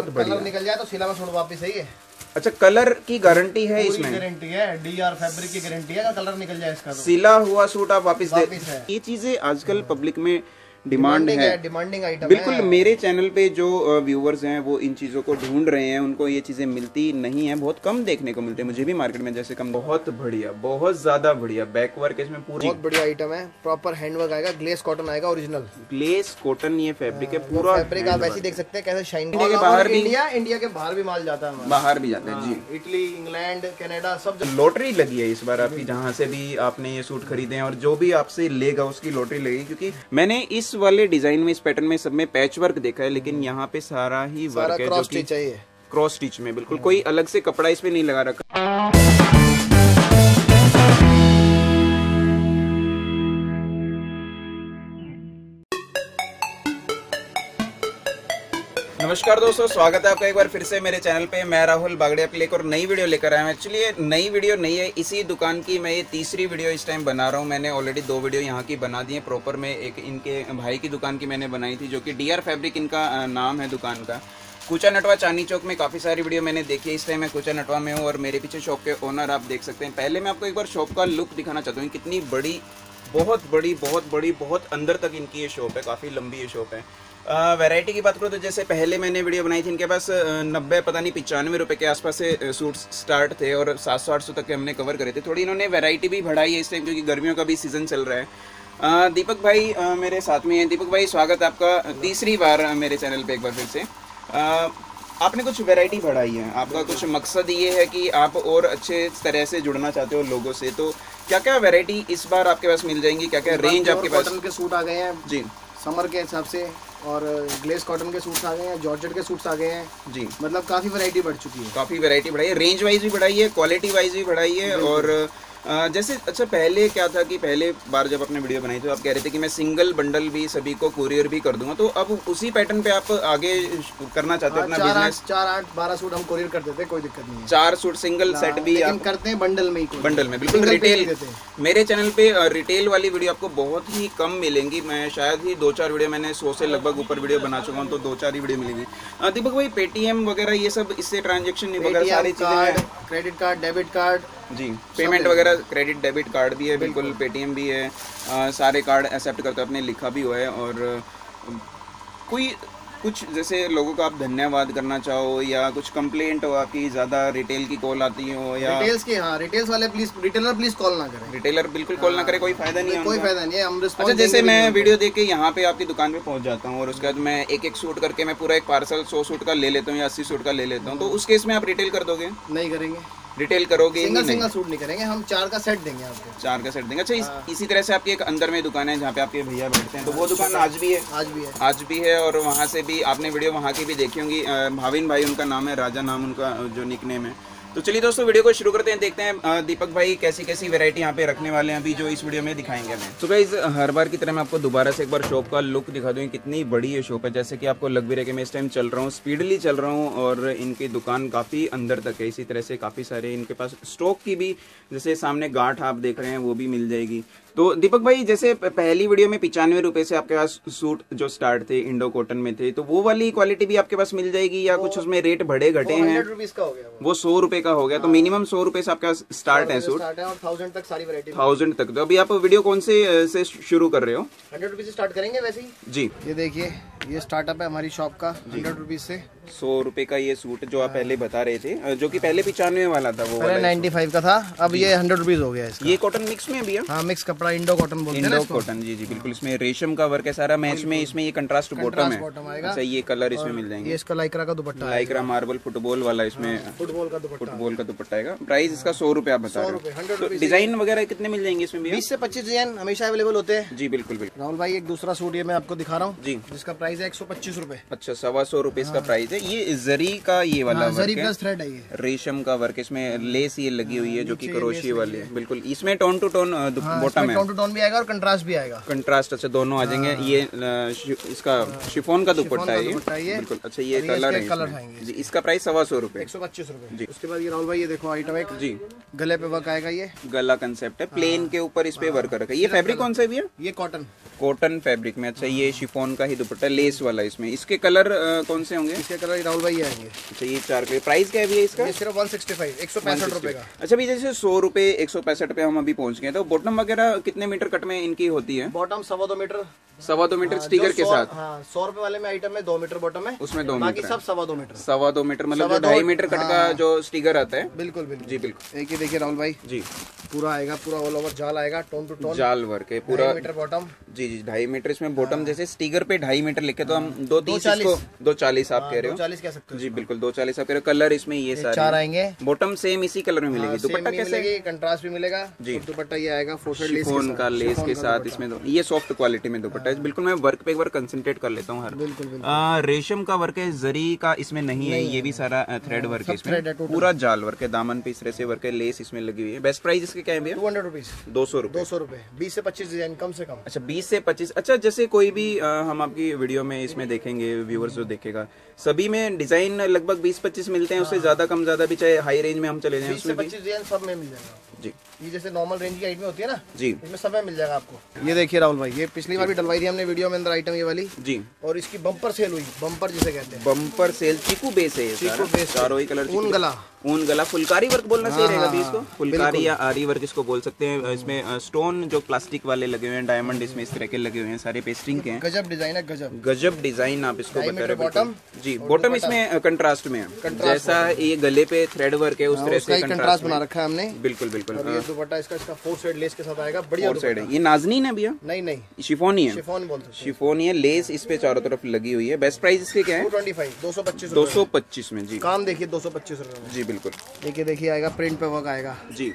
Colour निकल जाए तो सिला में सूट वापस सही है। अच्छा, कलर की गारंटी है इसमें? गारंटी है, D.R.FABRIC की गारंटी है। कलर निकल जाए इसका तो सिला हुआ सूट आप वापस दे। ये चीजें आजकल पब्लिक में डिमांड है, डिमांडिंग आइटम बिल्कुल है। मेरे चैनल पे जो व्यूअर्स हैं वो इन चीज़ों को ढूंढ रहे हैं, उनको ये चीज़ें मिलती नहीं है, बहुत कम देखने को मिलते हैं, मुझे भी मार्केट में जैसे कम। बहुत बढ़िया, बहुत ज़्यादा बढ़िया बैक वर्क इसमें पूरी, बहुत बढ़िया आइटम है। प्रॉपर हैंडवर्क आएगा, ग्लेस कॉटन आएगा, ओरिजिनल ग्लेस कॉटन ये फैब्रिक है पूरा। फैब्रिक आप ऐसे देख सकते हैं कैसे शाइन। इंडिया के बाहर भी, इंडिया के बाहर भी माल जाता है, बाहर भी जाता है जी। इटली, इंग्लैंड, कनाडा सब। लॉटरी लगी है इस बार आपकी, जहाँ से भी आपने ये सूट खरीदे हैं और जो भी आपसे लेगा उसकी लॉटरी लगेगी, क्योंकि मैंने इस वाले डिजाइन में, इस पैटर्न में सब में पैच वर्क देखा है, लेकिन यहाँ पे सारा ही वर्क है, क्रॉस स्टिच है। क्रॉस स्टिच में बिल्कुल कोई अलग से कपड़ा इसमें नहीं लगा रखा। नमस्कार दोस्तों, स्वागत है आपका एक बार फिर से मेरे चैनल पे। मैं राहुल बागड़ी आपके लिए एक और नई वीडियो लेकर आया हूँ। एक्चुअली ये नई वीडियो नहीं है, इसी दुकान की मैं ये तीसरी वीडियो इस टाइम बना रहा हूँ। मैंने ऑलरेडी 2 वीडियो यहाँ की बना दी है प्रॉपर में। एक इनके भाई की दुकान की मैंने बनाई थी, जो कि D.R.FABRIC इनका नाम है दुकान का। कुचा नटवा चांदनी चौक में काफ़ी सारी वीडियो मैंने देखी है। इस टाइम मैं कुचा नटवा में हूँ और मेरे पीछे शॉप के ओनर आप देख सकते हैं। पहले मैं आपको एक बार शॉप का लुक दिखाना चाहता हूँ, कितनी बड़ी, बहुत अंदर तक इनकी ये शॉप है, काफ़ी लंबी ये शॉप है। वैरायटी की बात करूँ तो जैसे पहले मैंने वीडियो बनाई थी, इनके पास 90 पता नहीं 95 रुपये के आसपास से सूट स्टार्ट थे और 700-800 तक के हमने कवर करे थे। थोड़ी इन्होंने वैरायटी भी बढ़ाई है इस टाइम, क्योंकि गर्मियों का भी सीज़न चल रहा है। दीपक भाई मेरे साथ में हैं। दीपक भाई, स्वागत है आपका तीसरी बार मेरे चैनल पर एक बार फिर से। आपने कुछ वैरायटी बढ़ाई है, आपका कुछ मकसद ये है कि आप और अच्छे तरह से जुड़ना चाहते हो लोगों से, तो क्या क्या वैरायटी इस बार आपके पास मिल जाएंगी? क्या क्या रेंज आपके पास? कॉटन के सूट आ गए हैं जी, समर के हिसाब से, और ग्लेस कॉटन के सूट्स आ गए हैं, जॉर्जेट के सूट्स आ गए हैं जी। मतलब काफ़ी वैरायटी बढ़ चुकी है, काफ़ी वैरायटी बढ़ाई है, रेंज वाइज भी बढ़ाई है, क्वालिटी वाइज भी बढ़ाई है। और जैसे अच्छा पहले क्या था कि पहले बार जब आपने वीडियो बनाई तो आप कह रहे थे कि मैं सिंगल बंडल भी सभी को कुरियर भी कर दूंगा, तो अब उसी पैटर्न पे आप आगे करना चाहते हो अपना बिजनेस? 4, 8, 12 सूट हम कुरियर कर देते हैं, कोई दिक्कत नहीं है। 4 सूट सिंगल सेट भी आप करते हैं बंडल में ही, बंडल में बिल्कुल रिटेल। मेरे चैनल पे रिटेल वाली वीडियो आपको बहुत ही कम मिलेंगी। मैं शायद ही 2-4 वीडियो, मैंने 100 से लगभग ऊपर वीडियो बना चुका हूँ, तो 2-4 ही वीडियो मिलेंगी। दीपक भाई, पेटीएम वगैरह ये सब, इससे ट्रांजेक्शन वगैरह सारी चीज़ें, क्रेडिट कार्ड, डेबिट कार्ड जी, पेमेंट वगैरह, क्रेडिट डेबिट कार्ड भी है, बिल्कुल पेटीएम भी है, सारे कार्ड एक्सेप्ट करते हो, आपने लिखा भी हुआ है। और कोई कुछ जैसे लोगों का आप धन्यवाद करना चाहो, या कुछ कंप्लेंट हो आपकी, ज़्यादा रिटेल की कॉल आती हो, या रिटेल्स की? हाँ, रिटेल्स वाले प्लीज, रिटेलर प्लीज कॉल ना करें। रिटेलर बिल्कुल कॉल ना करे, कोई फायदा नहीं है, कोई फायदा नहीं है, हम रिस्पॉन्स। अच्छा, जैसे मैं वीडियो देख के यहाँ पे आपकी दुकान पे पहुँच जाता हूँ और उसके बाद मैं एक सूट करके मैं पूरा एक पार्सल 100 सूट का ले लेता हूँ या 80 सूट का ले लेता हूँ, तो उस केस में आप रिटेल कर दोगे? नहीं करेंगे, रिटेल करोगे? सिंगल सूट नहीं करेंगे हम, 4 का सेट देंगे आपको। 4 का सेट देंगे। अच्छा, इसी तरह से आपकी एक अंदर में दुकान है जहाँ पे आपके भैया बैठते हैं, तो वो दुकान आज भी है? आज भी है। और वहाँ से भी आपने वीडियो वहाँ की भी देखी होंगी। भाविन भाई उनका नाम है, राजा नाम उनका जो निक नेम है। तो चलिए दोस्तों, वीडियो को शुरू करते हैं, देखते हैं दीपक भाई कैसी कैसी वैरायटी यहाँ पे रखने वाले हैं अभी, जो इस वीडियो में दिखाएंगे हमें। तो गाइस, हर बार की तरह मैं आपको दोबारा से एक बार शॉप का लुक दिखा दूँ, कितनी बड़ी ये शॉप है। जैसे कि आपको लग भी रहा है कि मैं इस टाइम चल रहा हूँ, स्पीडली चल रहा हूँ, और इनकी दुकान काफ़ी अंदर तक है। इसी तरह से काफ़ी सारे इनके पास स्टॉक की भी, जैसे सामने गांठ आप देख रहे हैं, वो भी मिल जाएगी। तो दीपक भाई, जैसे पहली वीडियो में 95 रुपये से आपके पास सूट जो स्टार्ट थे इंडो कॉटन में थे, तो वो वाली क्वालिटी भी आपके पास मिल जाएगी, या कुछ उसमें रेट बढ़े घटे हैं? 100 रुपीज का हो गया, वो 100 रुपये का हो गया। तो मिनिमम 100 रुपये से आपका स्टार्ट है सूट, और 1000 तक सारी वैरायटी, 1000 तक। तो अभी आप वीडियो कौन से शुरू कर रहे हो? 100 रुपीज से स्टार्ट करेंगे वैसे ही जी। ये देखिए, ये स्टार्टअप है हमारी शॉप का 100 रुपीज से। 100 रुपये का ये सूट जो आप पहले बता रहे थे, जो कि पहले 95 वाला था, वो पहले 95 का था, अब ये 100 रुपीज हो गया इसका। ये कॉटन मिक्स में भी है? हाँ, मिक्स कपड़ा, इंडो कॉटन बोलते हैं, इंडो कॉटन जी जी, बिल्कुल। इसमें रेशम का वर्क है सारा मैच में, इसमें ये कंट्रास्ट बॉटम है। अच्छा, ये कलर इसमें मिल जाएंगे। ये इसका लाइक्रा का दुपट्टा, लाइक्रा मार्बल फुटबॉल वाला, इसमें फुटबॉल का दुपट्टा आएगा। प्राइस इसका 100 रुपये आप बता रहे हो। डिजाइन वगैरह कितने मिल जाएंगे इसमें? 20 से 25 डिजाइन हमेशा अवेलेबल होते हैं जी। बिल्कुल बिल्कुल। राहुल भाई, एक दूसरा सूट ये मैं आपको दिखा रहा हूँ जी, जिसका प्राइस है 125 रुपए। अच्छा, 125 रुपए इसका प्राइस है। ये जरी का ये वाला वर्क जरी प्लस थ्रेड है, ये रेशम का वर्क, इसमें लेस ये लगी हुई है जो कि क्रोशिया वाली है। बिल्कुल, इसमें टोन टू टोन बॉटम है, टोन टू टोन भी आएगा और कंट्रास्ट भी आएगा। कंट्रास्ट, अच्छा, दोनों आ जाएंगे। ये इसका शिफॉन का दुपट्टा है ये, बिल्कुल। अच्छा, ये कलर है जी। इसका प्राइस 125 रुपए, 125 रुपए जी। उसके बाद ये राहुल भाई ये देखो आइटम एक जी, गले पे वर्क आएगा, ये गला कंसेप्ट है, प्लेन के ऊपर इस पे वर्क रखा है। ये फैब्रिक कौन सा है भैया? ये कॉटन, कॉटन फैब्रिक में। अच्छा, ये शिफॉन का ही दुपट्टा, लेस वाला इसमें। इसके कलर कौन से होंगे? इसके कलर राहुल भाई आएंगे। अच्छा, ये 4 के प्राइस क्या है भैया इसका? ये सिर्फ 165, 165 रुपए का। अच्छा भैया, जैसे 100 रुपए 165 पे हम अभी पहुंच गए, तो बॉटम वगैरह कितने मीटर कट में इनकी होती है? बॉटम 2.25 मीटर, 2.25 मीटर स्टिकर के साथ। हाँ, 100 रुपए वाले में आइटम में 2 मीटर बॉटम है, उसमें 2 बाकी मीटर, सब 2.25 मीटर। 2.25 मीटर मतलब जो 2.5 मीटर कट का जो स्टिकर आता है। बिल्कुल बिल्कुल जी बिल्कुल। एक ही देखिए राहुल भाई जी, पूरा आएगा, पूरा ऑल ओवर जाल आएगा, टोन टू टोन जाल वर्क है पूरा। 2 मीटर बॉटम। जी जी, 2.5 मीटर इसमें बॉटम। जैसे स्टिकर पे 2.5 मीटर लिखे तो हम 2.30 को 2.40 आप कह रहे हो? 2.40 कह सकते हो जी बिल्कुल, 2.40 आप कह रहे हो। कलर इसमें ये सारे 4 आएंगे, बॉटम सेम इसी कलर में मिलेगी। दुपट्टा कैसे? कंट्रास्ट भी मिलेगा जी। दुपट्टा ये आएगा शिफॉन का लेस के साथ इसमें। ये सॉफ्ट क्वालिटी में दुपट्टा है। बिल्कुल, मैं वर्क पे एक बार कंसंट्रेट कर लेता हूँ हर। बिल्कुल रेशम का वर्क है, जरी का इसमें नहीं है। ये भी सारा थ्रेड वर्क है इसमें, पूरा जाल वर्क है। दामन पे इस तरह से वर्क है, लेस इसमें लगी हुई है। बेस्ट प्राइस इसके क्या है भैया? 200 रुपीज। 200 रुपए। 200 रुपए, 20 से 25 डिजाइन कम से कम। अच्छा, 20 से 25। अच्छा, जैसे कोई भी हम आपकी वीडियो में इसमें देखेंगे, व्यूअर्स जो देखेगा, सभी में डिजाइन लगभग 20-25 मिलते हैं। उससे ज्यादा कम ज्यादा भी, चाहे हाई रेंज में हम चले जाएं, 20 से 25 डिजाइन सब में मिल जाएगा जी। ये जैसे नॉर्मल रेंज की आइटम होती है ना जी, इसमें सब में मिल जाएगा आपको। ये देखिए राहुल भाई, ये पिछली बार भी डलवाई थी हमने वीडियो में अंदर आइटम ये वाली जी, और इसकी बम्पर सेल हुई, बम्पर जिसे कहते हैं। Bumper cell. चीकू बेस है ये सारा, चीकू बेस, चारों ही कलर। ऊन गला, ऊन गला, फुलकारी वर्क बोलना सही रहेगा भी इसको? फुलकारी या आरी वर्क इसको बोल सकते हैं। इसमें स्टोन जो प्लास्टिक वाले लगे हुए हैं, डायमंड इसमें इस तरह के लगे हुए हैं, सारे पेस्टिंग के हैं। गजब डिजाइन है, गजब गजब डिजाइन आप इसको बता रहे बॉटम जी। बॉटम इसमें कंट्रास्ट में है, जैसा ये गले पे थ्रेड वर्क है उस तरह से कंट्रास्ट बना रखा है हमने। बिल्कुल बिल्कुल। ये दुपट्टा इसका 4 साइड लेस के साथ आएगा, बढ़िया 4 साइड है। ये नाजनीन है भैया? नहीं, शिफॉन ही है। शिफॉन बोलते हैं। शिफॉन ही है, लेस इस पे चारों तरफ लगी हुई है। बेस्ट प्राइस इसके क्या है? 225, 225 में जी। काम देखिए 225 रुपए में जी बिल्कुल। देखिए आएगा, प्रिंट पे वर्क आएगा जी,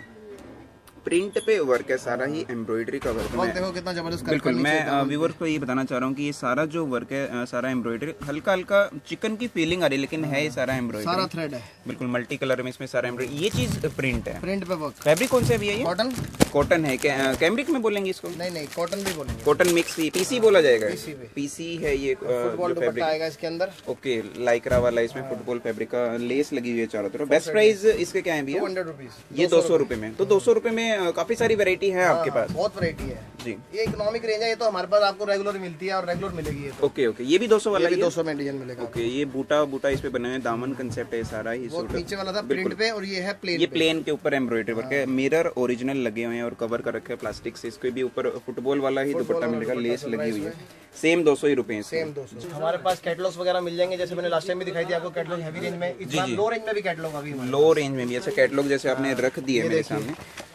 प्रिंट पे वर्क है, सारा ही एम्ब्रॉयडरी का वर्क है। देखो कितना जबरदस्त। बिल्कुल, मैं व्यूअर्स को ये बताना चाह रहा हूँ कि ये सारा जो वर्क है, सारा एम्ब्रॉयडरी, हल्का हल्का चिकन की फीलिंग आ रही है, लेकिन है ये सारा एम्ब्रॉयडरी, सारा थ्रेड है। बिल्कुल मल्टी कलर में इसमें सारा एम्ब्रॉयडरी। ये चीज प्रिंट है, प्रिंट पे वर्क। फैब्रिक कौन सा है भैया ये? कॉटन। कॉटन है, कैमरिक में बोलेंगे इसको? नहीं, कॉटन भी बोलेंगे। कॉटन मिक्स ही, पीसी बोला जाएगा। पीसी पीसी है ये फुटबॉल दुपट्टा आएगा इसके अंदर। ओके, लाइक्रा वाला, इसमें फुटबॉल फैब्रिक का लेस लगी हुई है चारों तरफ। बेस्ट प्राइस इसके क्या है भैया? 200 रुपीज। ये 200 रुपए में। तो 200 रुपए में काफी सारी वैरायटी है आपके पास? बहुत वैरायटी है जी। ये इकोनॉमिक रेंज है, ये तो हमारे पास आपको रेगुलर मिलती है और रेगुलर मिलेगी ये तो। ओके, ये भी 200 वाला? ये भी 200 में डिजाइन मिलेगा। ओके, ये बूटा इस पे बने हुए दामन कंसेप्ट है सारा ही। वो नीचे वाला था प्रिंट पे और ये है प्लेन। ये प्लेन के ऊपर एम्ब्रॉयडरी वर्क है। मिरर ओरिजिनल लगे हुए हैं और कवर कर रखे हैं प्लास्टिक से। इसके भी ऊपर फुटबॉल वाला ही दुपट्टा मिलेगा, लेस लगी हुई है। सेम 200 ही रुपए। सेम 200। हमारे पास कैटलॉग्स वगैरह मिल जाएंगे, जैसे मैंने लास्ट टाइम भी दिखाई थी आपको कैटलॉग हैवी रेंज में। इस बार लो रेंज में भी कैटलॉग अभी लो रेंज में भी। अच्छा, कैटलॉग जैसे आपने रख दिए मेरे सामने,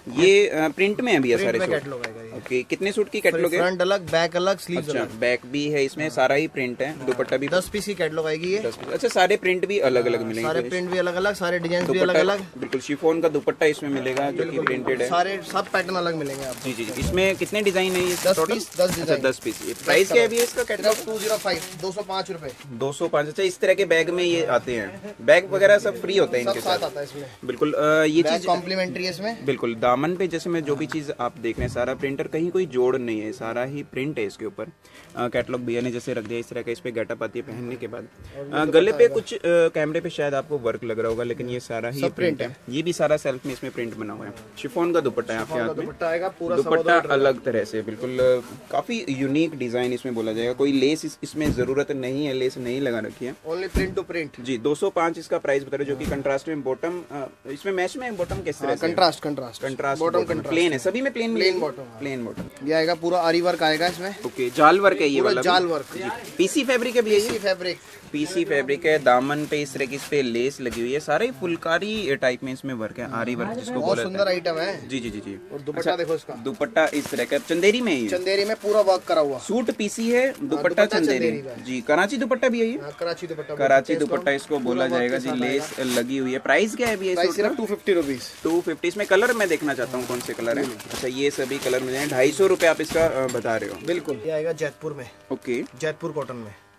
ये प्रिंट में है भैया सारे कैटलॉग आएगा। ओके, कितने सूट की कैटलॉग है? फ्रंट अलग, बैक अलग, स्लीव्स अलग। बैक भी है इसमें, सारा ही प्रिंट है। दुपट्टा भी 10 पीस की कैटलॉग आएगी ये। 10 पीस। अच्छा, सारे प्रिंट भी अलग अलग मिलेंगे? सारे प्रिंट भी अलग अलग, सारे डिजाइन भी अलग अलग। बिल्कुल, शिफॉन का दुपट्टा इसमें मिलेगा जो कि प्रिंटेड है। सारे सब पैटर्न अलग मिलेंगे आपको। जी। इसमें कितने डिजाइन है ये? 10 पीस, 10 डिजाइन। 10 पीस। प्राइस क्या है भैया इसका? कैटलॉग 205, 205 रुपए। 205। अच्छा, इस तरह के बैग में ये आते हैं, बैग वगैरह सब फ्री होते हैं इनके साथ आता है इसमें। बिल्कुल, ये चीज कॉम्प्लीमेंट्री है इसमें। बिल्कुल, दामन पे जैसे मैं जो भी चीज आप देख रहे हैं, सारा प्रिंटर, कहीं कोई जोड़ नहीं है, सारा ही प्रिंट है इसके ऊपर। कैटलॉग भैया ने जैसे रख दिया इस तरह का, इस पे गेटअप आती है पहनने के बाद। गले पे कुछ कैमरे पे शायद आपको वर्क लग रहा होगा, लेकिन ये सारा ही प्रिंट है। ये भी सारा सेल्फ में इसमें प्रिंट बना हुआ है। शिफॉन का दुपट्टा है आपके हाथ में, दुपट्टा अलग तरह से, बिल्कुल काफी यूनिक डिजाइन इसमें बोला जाएगा। कोई लेस इसमें जरूरत नहीं है, लेस नहीं लगा रखी है, ओनली प्रिंट टू प्रिंट। जी। 205 इसका प्राइस बता रहे, जो कि कंट्रास्ट में बॉटम इसमें मैच में बॉटम किस तरह से? कंट्रास्ट बॉटम प्लेन है, सभी में प्लेन बॉटम। ये आएगा पूरा आरी वर्क आएगा इसमें। ओके, जाल वर्क है ये वाला? जाल वर्क। पीसी फैब्रिक है भैया? पीसी फैब्रिक है। दामन पे इस तरह की इस पे लेस लगी हुई है, सारे फुलकारी टाइप में इसमें वर्क है, आरी वर्क जिसको बोलते हैं। सुंदर आइटम है। जी। और दुपट्टा देखो इसका, दुपट्टा इस तरह का चंदेरी में ही, चंदेरी में पूरा वर्क करा हुआ। सूट पीसी है, दुपट्टा चंदेरी जी। कराची दुपट्टा भी है ये? कराची दुपट्टा इसको बोला जाएगा जी। लेस लगी हुई है। प्राइस क्या है भैया? 250 रुपीज। 250। इसमें कलर मैं देखना चाहता हूँ कौन से कलर है। अच्छा, ये सभी कलर मिल जाए। 250 रुपए आप इसका बता रहे हो? बिल्कुल। ये आएगा जयपुर में। ओके, जयपुर कॉटन में।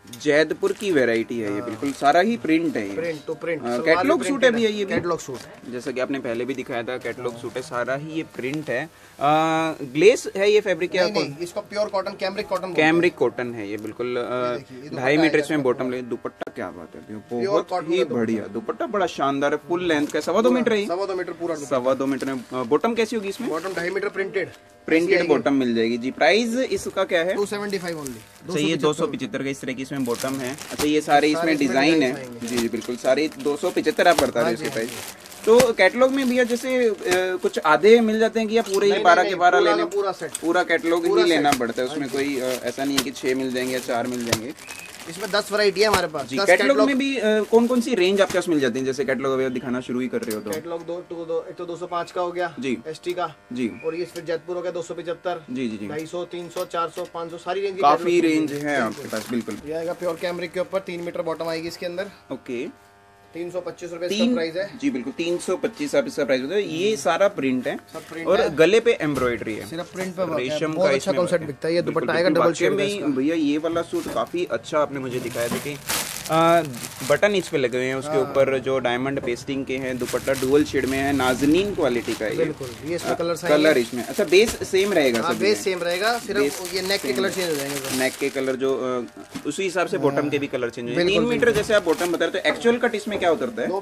जैदपुर की वैरायटी है ये, बिल्कुल सारा ही प्रिंट है ये। प्रिंट तो प्रिंट, कैटलॉग सूट है भैया ये भी? कैटलॉग सूट, जैसा कि आपने पहले भी दिखाया था, कैटलॉग सूट है, सारा ही ये प्रिंट है। ग्लेस है ये फैब्रिक क्या? नहीं, इसको pure cotton, cambric cotton, cambric cotton है ये, बिल्कुल 2.5 मीटर इसमें बॉटम ले। दुपट्टा क्या बात है, बहुत ही बढ़िया दुपट्टा, बड़ा शानदार है, फुल लेंथ का 2.25 मीटर है, 2.25 मीटर पूरा, 2.25 मीटर में। बॉटम कैसी होगी इसमें? बॉटम 2.5 मीटर प्रिंटेड बॉटम मिल जाएगी जी। प्राइस इसका क्या है? 275 ओनली। अच्छा, ये 275 का इस तरह की इसमें बॉटम है। अच्छा, ये सारे इसमें डिजाइन है जी जी, बिल्कुल सारे 275 आप बता रहे हो इसके प्राइस। तो कैटलॉग में भैया जैसे कुछ आधे मिल जाते हैं कि या पूरे ही 12 के 12 लेने? पूरा कैटलॉग ही लेना पड़ता है, उसमें कोई ऐसा नहीं है कि 6 मिल जाएंगे या 4 मिल जाएंगे। इसमें 10 वैरायटी है हमारे पास। कैटलॉग में भी कौन कौन सी रेंज आपके पास मिल जाती है? जैसे कैटलॉग अभी दिखाना शुरू ही कर रहे हो तो कैटलॉग एक तो 205 का हो गया जी, एसटी का जी, और ये फिर जयपुर हो गया 275 जी जी जी, 250, 300, 400, 500, सारी रेंज, काफी रेंज है आपके पास। बिल्कुल, ये आएगा प्योर कैमरिक के ऊपर, 3 मीटर बॉटम आएगी इसके अंदर। ओके, 325 रुपए इसका प्राइस है जी, बिल्कुल 325 आप इसका प्राइस बताओ। ये सारा प्रिंट है और गले पे एम्ब्रॉयडरी है, सिर्फ प्रिंट पे रेशम का, अच्छा कॉन्सेप्ट बिकता है। ये दुपट्टा आएगा डबल शेड में भैया। ये वाला सूट काफी अच्छा आपने मुझे दिखाया, देखिए बटन इस पे लगे हुए हैं, उसके ऊपर जो डायमंड पेस्टिंग के हैं, दुपट्टा डुअल शेड में है, नाजनीन क्वालिटी का है बिल्कुल। ये इसका कलर इसमें अच्छा बेस सेम रहेगा, सब बेस सेम रहेगा, सिर्फ ये नेक के कलर चेंज हो जाएंगे, नेक के कलर जो उसी हिसाब से बॉटम के भी कलर चेंज हो जाएंगे। 3 मीटर जैसे आप बॉटम बता रहे, तो एक्चुअल कट इसमें क्या उतरता है?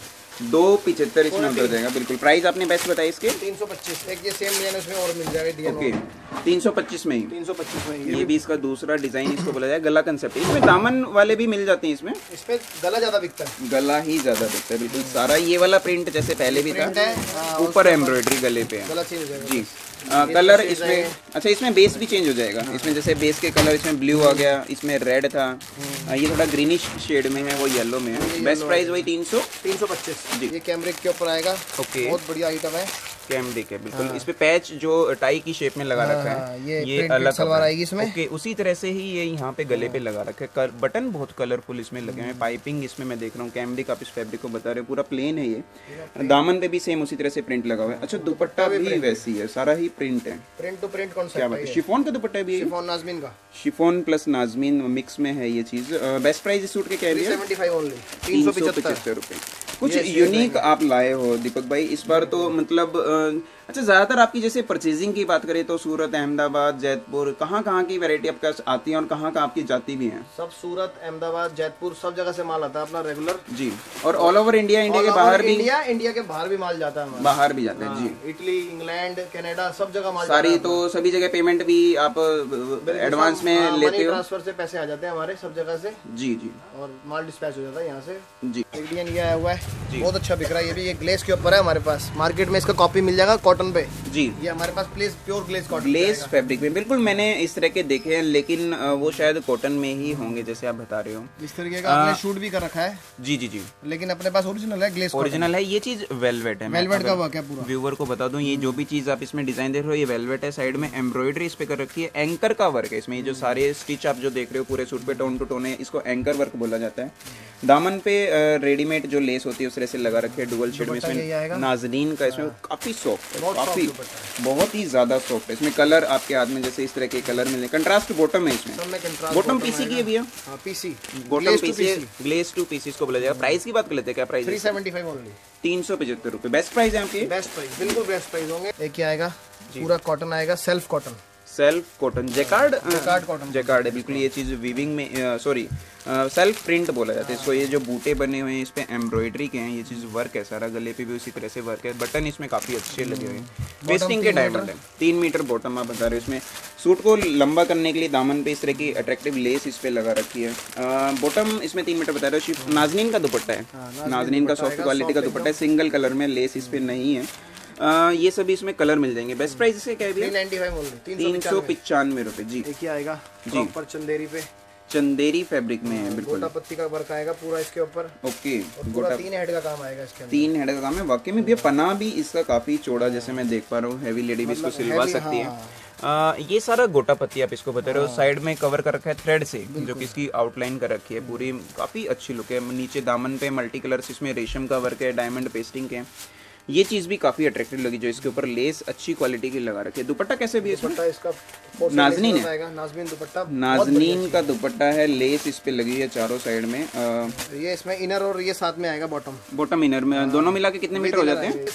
275 इसमें उतर जाएगा, बिल्कुल। प्राइस आपने बेस्ट बताया इसके? 325। एक ये सेम डिजाइन उसमें और मिल जाएगा, ओके 325 में ही, 325 में ये भी इसका दूसरा डिजाइन इसको बोला जाए, गला कंसेप्ट। इसमें दामन वाले भी मिल जाते हैं इसमें गला ज्यादा बिकता है, गला ही ज्यादा बिकता है, बिल्कुल सारा ये वाला प्रिंट जैसे पहले भी था, ऊपर एम्ब्रॉयडरी गले पे है जी। कलर इसमें अच्छा, इसमें बेस भी चेंज हो जाएगा। इसमें जैसे बेस के कलर इसमें ब्लू आ गया, इसमें रेड था, ये थोड़ा ग्रीनिश शेड में है, वो येलो में है। बेस्ट प्राइस वही 325 जी। ये कैमरिक के ऊपर आएगा, ओके, बहुत बढ़िया आइटम है, कैमरिक है बिल्कुल। इस पे पैच जो टाई की शेप में लगा रखा है, ये अलग सलवार आएगी इसमें, ओके। उसी तरह से ही ये यहाँ पे गले पे लगा रखा है, बटन बहुत कलरफुल इसमें लगे हैं, पाइपिंग इसमें मैं देख रहा हूँ। कैमरिक आप इस फैब्रिक को बता रहे हो, पूरा प्लेन है ये, दामन पे भी सेम उसी तरह से प्रिंट लगा हुआ है। अच्छा, दुपट्टा भी वैसी है, सारा ही प्रिंट है, प्रिंट टू प्रिंट कॉन्सेप्ट। क्या बात है, शिफॉन का दुपट्टा भी है, शिफॉन नाज़मीन का, शिफॉन प्लस नाज़मीन मिक्स में है ये चीज। बेस्ट प्राइस इस सूट के क्या है? 375 ओनली, 375 रुपए। कुछ यूनिक आप लाए हो दीपक भाई इस बार तो, मतलब अच्छा, ज्यादातर आपकी जैसे परचेजिंग की बात करें तो सूरत, अहमदाबाद, जयपुर, कहाँ की वैरायटी आपके पास आती है और कहाँ आपकी जाती भी है? सब सूरत, अहमदाबाद, जयपुर, सब जगह से माल आता है अपना रेगुलर जी। और ऑल ओवर इंडिया, इंडिया के बाहर भी, इंडिया के बाहर भी माल जाता है, बाहर भी जाता है जी। इटली, इंग्लैंड, कनाडा, सब जगह माल सारी तो सभी जगह पेमेंट भी आप एडवांस में लेते हो? ट्रांसफर से पैसे आ जाते हैं हमारे सब जगह से जी जी, और माल डिस्पैच हो जाता है यहाँ से जी। एक डिजाइन ये आया हुआ है, बहुत अच्छा बिक रहा है, ये भी, ये ग्लेस के ऊपर है हमारे पास। मार्केट में इसका कॉपी मिल जाएगा कॉटन पे जी, ये हमारे पास pure glace cotton, glace fabric में। बिल्कुल, मैंने इस तरह के देखे हैं, लेकिन वो शायद कॉटन में ही होंगे जैसे आप बता रहे हो। इस तरीके का आपने शूट भी कर रखा है जी जी जी, लेकिन अपने पास ओरिजिनल है, ग्लेस ओरिजिनल है। ये चीज वेलवेट है, वेलवेट का वर्क है पूरा। व्यूअर को बता दूं, ये जो भी चीज आप इसमें डिजाइन देख रहे हो, ये वेलवेट है। साइड में एम्ब्रॉयडरी इस पे कर रखी है, एंकर का वर्क है इसमें। ये जो सारे स्टिच आप जो देख रहे हो पूरे सूट पे टोन टू टोन है, इसको एंकर वर्क बोला जाता है। दामन पे रेडीमेड जो लेस होती है उस तरह से लगा रखे है, डुअल शेड में। इसमें नाजनीन का, इसमें काफी सॉफ्ट है, काफी बहुत ही ज्यादा सॉफ्ट है। इसमें कलर आपके हाथ में जैसे इस तरह के कलर मिले, कंट्रास्ट बॉटम है इसमें। बॉटम पीसी की है भैया, PC bottom PC, glace to PC इसको बोला जाएगा। प्राइस की बात कर लेते हैं, क्या प्राइस? 375 ओनली, 375 रुपए। बेस्ट प्राइस है आपकी? बेस्ट प्राइस, बिल्कुल बेस्ट प्राइस होंगे। एक क्या आएगा, पूरा कॉटन आएगा, self cotton, self cotton, jacquard cotton, jacquard है बिल्कुल। ये चीज वीविंग में, सॉरी सेल्फ प्रिंट बोला जाता है इसको। ये जो बूटे बने हुए हैं इस पे एम्ब्रॉयडरी के हैं, ये चीज वर्क है सारा, गले पे भी उसी तरह से वर्क है। बटन इसमें काफी अच्छे लगे हुए हैं, पेस्टिंग के डायमंड है। 3 मीटर बॉटम आप बता रहे हो। इसमें सूट को लंबा करने के लिए दामन पे इस तरह की अट्रैक्टिव लेस इस पे लगा रखी है। बॉटम इसमें 3 मीटर बता रहे हो। नाजनीन का दुपट्टा है, नाजनीन का सॉफ्ट क्वालिटी का दुपट्टा है, सिंगल कलर में, लेस इस पे नहीं है। ये सभी इसमें कलर मिल जाएंगे। बेस्ट प्राइस इसके क्या है? 395 रुपए जी। देखिए आएगा जी, पर चंदेरी पे, चंदेरी फैब्रिक में है बिल्कुल। गोटा पत्ती का वर्क आएगा पूरा इसके ऊपर, ओके। गोटा 3 हेड का काम आएगा इसके अंदर, 3 हेड का काम है वाकई में भी। पना भी इसका काफी चौड़ा जैसे मैं देख पा रहा हूँ, हैवी लेडी भी इसको सिलवा सकती है। ये सारा गोटा पत्ती आप इसको बता रहे हो। साइड में कवर कर रखा है थ्रेड से, जो कि इसकी आउटलाइन कर रखी है पूरी, काफी अच्छी लुक है। नीचे दामन पे मल्टी कलर्स इसमें रेशम का वर्क है, डायमंड पेस्टिंग के। ये चीज भी काफी अट्रैक्टिव लगी, जो इसके ऊपर लेस अच्छी क्वालिटी की लगा रखी है। दुपट्टा कैसे भी है इसका नाज़नीन है, नाज़नीन दुपट्टा, नाज़नीन का दुपट्टा है, लेस इस पे लगी है चारों साइड में। ये इसमें इनर और ये साथ में आएगा बॉटम इनर में दोनों मिला के कितने मीटर हो जाते हैं?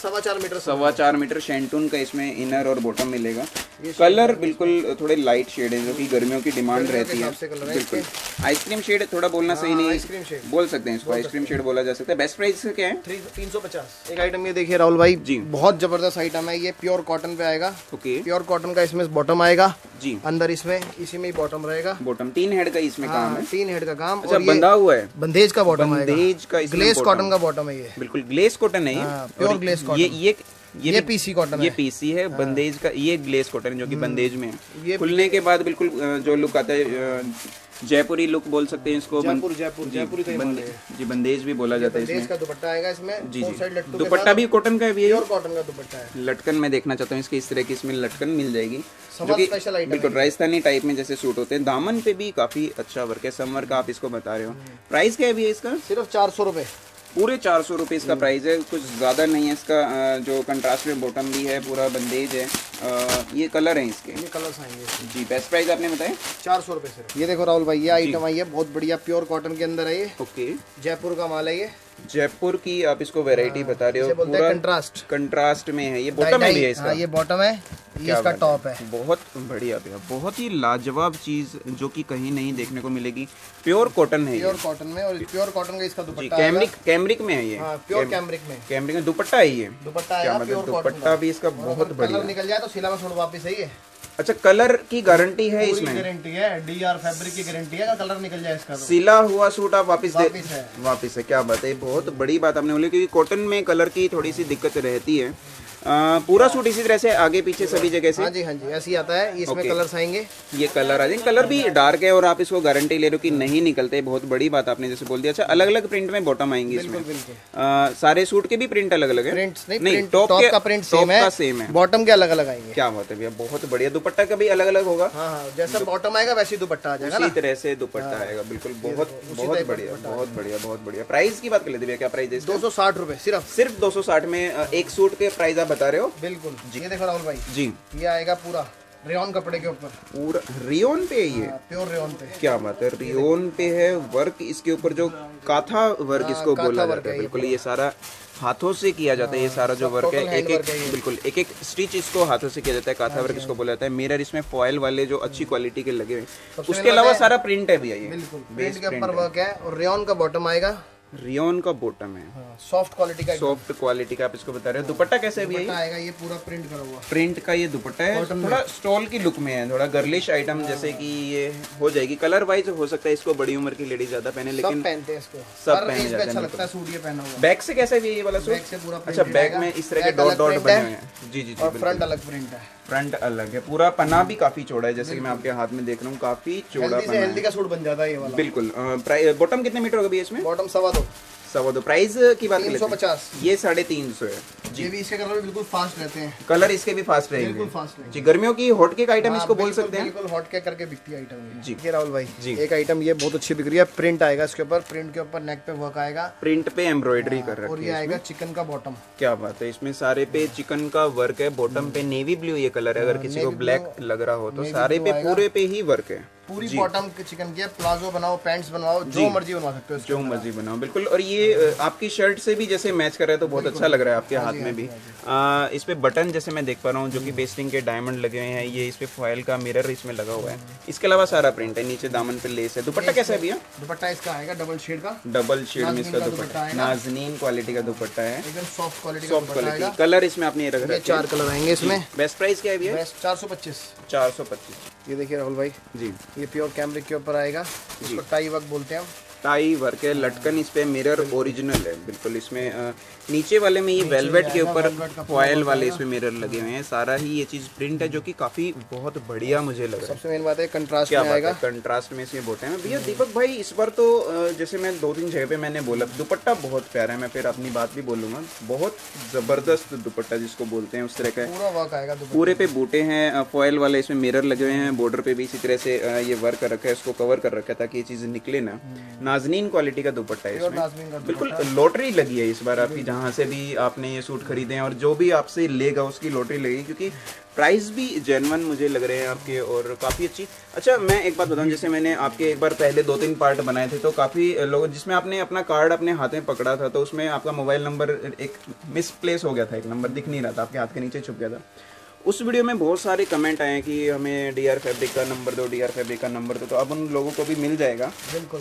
4.25 मीटर शैंटून का इसमें इनर और बॉटम मिलेगा। कलर बिल्कुल थोड़े लाइट शेड है, जो कि गर्मियों की डिमांड रहती है। बिल्कुल आइसक्रीम शेड थोड़ा बोलना सही नहीं, बोल सकते हैं इसको आइसक्रीम शेड बोला जा सकता है। बेस्ट प्राइस क्या है? 350। एक आइटम ये देखिए राहुल भाई जी, बहुत जबरदस्त आइटम है, ये प्योर कॉटन पे आएगा। ओके, प्योर कॉटन का इसमें बॉटम आएगा जी, अंदर इसमें इसी में ही बॉटम रहेगा। बॉटम 3 हेड का इसमें काम है, 3 हेड का काम। अच्छा, बंधा हुआ है, बंदेज का बॉटम आएगा, बंदेज का, ग्लेस कॉटन का बॉटम है ये, बिल्कुल ग्लेस कॉटन है ये, प्योर ग्लेस कॉटन। ये पीसी कॉटन है, ये पीसी है, बंदेज का ये ग्लेस कॉटन है जो कि बंदेज में है। खुलने के बाद बिल्कुल जो लुक आता है, जयपुरी लुक बोल सकते हैं इसको, जयपुरी जी बंदेज भी बोला जाता है। इसमें का दुपट्टा आएगा, इसमें जी दुपट्टा भी कॉटन का है, प्योर कॉटन का दुपट्टा है। लटकन मैं देखना चाहता हूँ इसके, इस तरह की इसमें लटकन मिल जाएगी, जो कि बिल्कुल राजस्थानी टाइप में जैसे सूट होते हैं। दामन पे भी काफी अच्छा वर्क है, समर का आप इसको बता रहे हो। प्राइस क्या है भैया इसका? सिर्फ 400 रुपए, पूरे 400 रुपये इसका प्राइस है, कुछ ज़्यादा नहीं है इसका। जो कंट्रास्ट में बॉटम भी है, पूरा बंदेज है। ये कलर है इसके, ये कलर्स आएंगे जी। बेस्ट प्राइस आपने बताया 400 रुपये से। ये देखो राहुल भाई, ये आइटम आई है बहुत बढ़िया, प्योर कॉटन के अंदर है ये। ओके, जयपुर का माल है ये, जयपुर की आप इसको वैरायटी बता रहे हो, पूरा कंट्रास्ट में है। ये बॉटम है भैया इसका? ये बॉटम है, ये इसका टॉप है। बहुत बढ़िया भैया, बहुत ही लाजवाब चीज जो कि कहीं नहीं देखने को मिलेगी। प्योर कॉटन है, प्योर कॉटन में, और प्योर कॉटन का इसका दुपट्टा कैमरिक में है ये, प्योर कैमरिक में दुपट्टा है ये, दुपट्टा है, दुपट्टा भी इसका बहुत बढ़िया। निकल जाए तो सिला में छोड़ वापस सही है। अच्छा, कलर की गारंटी है इसमें? गारंटी है, D.R.FABRIC की गारंटी है, कलर निकल जाए इसका तो। सिला हुआ सूट आप वापस है। क्या बात है, बहुत बड़ी बात आपने बोली, क्योंकि कॉटन में कलर की थोड़ी सी दिक्कत रहती है। पूरा सूट इसी तरह से आगे पीछे सभी जगह से? हाँ जी ऐसे ही आता है। इसमें कलर्स आएंगे, ये कलर आ जाएंगे। कलर भी डार्क है और आप इसको गारंटी ले रहे हो कि नहीं निकलते, बहुत बड़ी बात आपने जैसे बोल दिया। अच्छा, अलग अलग प्रिंट में बॉटम आएंगे इसमें? सारे सूट के भी प्रिंट अलग अलग है? नहीं, टॉप का प्रिंट सेम है, बॉटम के अलग अलग आएंगे। क्या बात है भैया, बहुत बढ़िया। दुपट्टा का भी अलग अलग होगा? हाँ, जैसा बॉटम आएगा वैसे दुपट्टा आ जाएगा, इसी तरह से दुपट्टा आएगा। बिल्कुल, बहुत बढ़िया। प्राइस की बात कर लेते भैया, क्या प्राइस है? 260 रुपए सिर्फ 260 में एक सूट के प्राइस आप बता रहे हो? बिल्कुल जी। ये देखो राहुल भाई जी, ये आएगा पूरा रेयन कपड़े के ऊपर, पूरा रेयन पे ये, प्योर रेयन पे। क्या बात है, रेयन पे है वर्क इसके ऊपर, जो काथा वर्क इसको बोला जाता है। बिल्कुल, ये सारा हाथों से किया जाता है, ये सारा जो वर्क है, एक एक स्टिच इसको हाथों से किया जाता है, काथा वर्क इसको बोला जाता है। मिरर इसमें फॉयल वाले जो अच्छी क्वालिटी के लगे हुए, उसके अलावा सारा प्रिंट है भैया, ये बिल्कुल प्रिंट के ऊपर वर्क है। और रेयन का बॉटम आएगा, रियोन का बॉटम है, सॉफ्ट क्वालिटी का आप इसको बता रहे हो। दुपट्टा कैसे है भैया? आएगा ये पूरा प्रिंट करा हुआ, प्रिंट का ये दुपट्टा है, थोड़ा स्टॉल की लुक में है, थोड़ा गर्लिश आइटम जैसे कि ये हो जाएगी। कलर वाइज हो सकता है इसको बड़ी उम्र की लेडीज ज्यादा पहने, लेकिन पहनते हैं इसको, सब पहने जाते हैं। अच्छा लगता है सूट ये पहना हुआ। बैक से कैसे भी ये वाला सूट? बैक से पूरा अच्छा, बैक में इस तरह के डॉट डॉट बने हुए हैं। जी, और फ्रंट अलग प्रिंट है, फ्रंट अलग है। पूरा पन्ना भी काफी चौड़ा है, जैसे कि मैं आपके हाथ में देख रहा हूँ, काफी चौड़ा पन्ना है। हेल्दी का सूट बन जाता है ये वाला। बिल्कुल। बॉटम कितने मीटर होगा भैया इसमें? बॉटम 2.25। प्राइस की बात 350, ये 350 है जी। ये भी इसके कलर बिल्कुल फास्ट रहते हैं, कलर इसके भी फास्ट रहेंगे जी। गर्मियों की हॉट केक आइटम इसको बोल सकते हैं, बिल्कुल हॉट केक करके बिकती है आइटम जी। ये राहुल भाई जी, एक आइटम ये बहुत अच्छी बिक रही है, प्रिंट आएगा इसके ऊपर, प्रिंट के ऊपर नेक पे वर्क आएगा, प्रिंट पे एम्ब्रॉयडरी कर रखी है, और ये आएगा चिकन का बॉटम। क्या बात है, इसमें सारे पे चिकन का वर्क है। बॉटम पे नेवी ब्लू ये कलर है, अगर किसी को ब्लैक लग रहा हो तो सारे पे पूरे पे ही वर्क है। पूरी बॉटम के चिकन की, प्लाजो बनाओ, पैंट्स बनवाओ, जो मर्जी बनवा सकते हो, जो मर्जी बनाओ। बिल्कुल, और ये आपकी शर्ट से भी जैसे मैच कर रहा है तो बहुत अच्छा लग रहा है आपके हाथ में भी। इस पे बटन जैसे मैं देख पा रहा हूँ, जो कि पेस्टिंग के डायमंड लगे हुए हैं। ये इस पे फॉयल का मिरर इसमें लगा हुआ है। इसके अलावा सारा प्रिंट है, नीचे दामन पे लेस है। दुपट्टा कैसा है भैया? दुपट्टा इसका आएगा डबल शेड में इसका दुपट्टा, नाज़नीन क्वालिटी का दुपट्टा है, एकदम सॉफ्ट क्वालिटी। कलर इसमें आपने रख रखा है, 4 कलर आएंगे इसमें। बेस्ट प्राइस क्या है भैया? 425। ये देखिए राहुल भाई जी, ये प्योर कैमरिक के ऊपर आएगा, इसको टाई वर्क बोलते हैं हम। टाई वर्क है, लटकन इस पे मिरर ओरिजिनल है बिल्कुल। इसमें नीचे वाले में ये वेलवेट के ऊपर फॉयल वाले इसमें मिरर लगे हुए हैं। सारा ही ये चीज प्रिंट है, जो कि काफी बहुत बढ़िया मुझे लग रहा है। सबसे मेन बात है कंट्रास्ट में आएगा, कंट्रास्ट में इसमें बोलते हैं भैया। दीपक भाई इस बार तो जैसे मैं 2-3 जगह पे मैंने बोला, दुपट्टा बहुत प्यारा है। मैं फिर अपनी बात भी बोलूंगा, बहुत जबरदस्त दुपट्टा जिसको बोलते हैं उस तरह का पूरा वर्क आएगा। पूरे पे बूटे हैं, फॉयल वाले इसमें मिरर लगे हुए हैं, बॉर्डर पे भी इसी तरह से ये वर्क कर रखा है, इसको कवर कर रखा है ताकि ये चीज निकले ना। नाज़नीन क्वालिटी का दुपट्टा है इसमें, बिल्कुल लॉटरी लगी है इस बार आपकी, जहाँ से भी आपने ये सूट खरीदे हैं और जो भी आपसे लेगा उसकी लॉटरी लगेगी, क्योंकि प्राइस भी जेन्युइन मुझे लग रहे हैं आपके और काफ़ी अच्छी। अच्छा मैं एक बात बताऊं, जैसे मैंने आपके एक बार पहले 2-3 पार्ट बनाए थे तो काफ़ी लोग, जिसमें आपने अपना कार्ड अपने हाथ में पकड़ा था तो उसमें आपका मोबाइल नंबर एक मिसप्लेस हो गया था, एक नंबर दिख नहीं रहा था, आपके हाथ के नीचे छुप गया था। उस वीडियो में बहुत सारे कमेंट आए कि हमें D.R. फैब्रिक का नंबर दो, D.R. फैब्रिक का नंबर दो, तो अब उन लोगों को भी मिल जाएगा। बिल्कुल